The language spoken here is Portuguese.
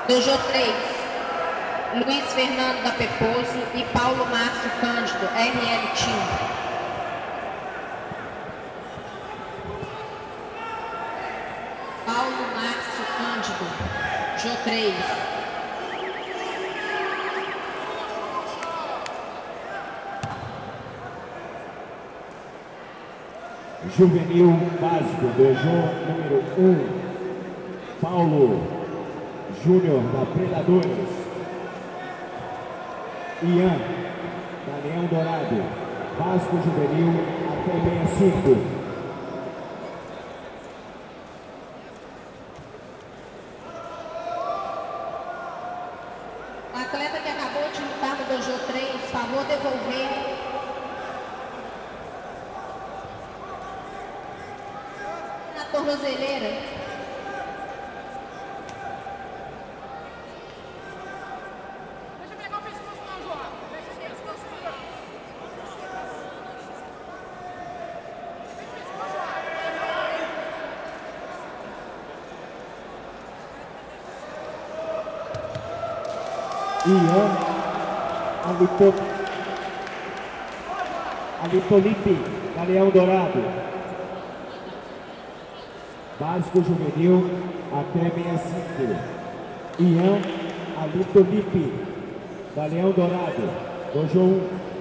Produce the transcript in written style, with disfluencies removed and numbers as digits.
Dojo 3, Luiz Fernando da Peposo e Paulo Márcio Cândido, RL Team. Paulo Márcio Cândido, Jo 3. Juvenil básico, Dojo número 1, Paulo Júnior da Predadores, Ian da Leão Dourado, básico juvenil até 65. O atleta que acabou de lutar no Dojo 3, favor devolver. Na tornozeleira. Ian Alipolipe, da Leão Dourado, básico juvenil até 65. Ian Alipolipe, da Leão Dourado, Dojo 1.